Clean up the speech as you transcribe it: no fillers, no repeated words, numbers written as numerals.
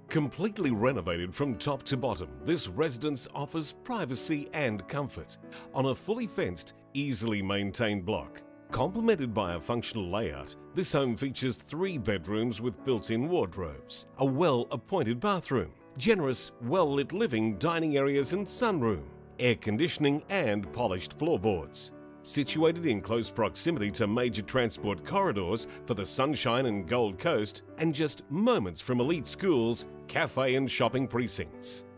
Completely renovated from top to bottom, this residence offers privacy and comfort on a fully fenced, easily maintained block. Complemented by a functional layout, this home features 3 bedrooms with built-in wardrobes, a well-appointed bathroom, generous, well-lit living, dining areas and sunroom, air conditioning and polished floorboards. Situated in close proximity to major transport corridors for the Sunshine and Gold Coast and just moments from elite schools, cafe and shopping precincts.